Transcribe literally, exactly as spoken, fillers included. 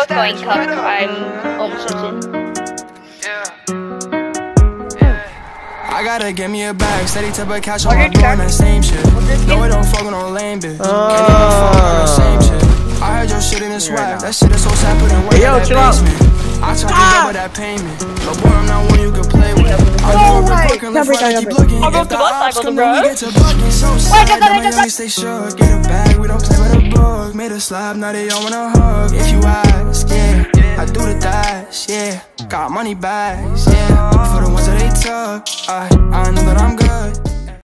going cup, I'm almost certain. I gotta get me a bag, steady type of cash on my door, that same shit. No, I don't fuck with no lame bitch. Can't even fuck on the same shit. I heard your shit in the swag, that shit is so sad, put in work in that basement. I tried to double that payment, but boy, I'm not one you can play with. I know we're fucking left, right, keep looking. If the ops come, then we get to bucking. So sad, that my young stay shook. Get a bag, we don't play with a book. Made a slab, now they all wanna hug. If you ask, yeah, I do the dash, yeah. Got money bags, yeah, for the ones that they took. I, I know that I'm good.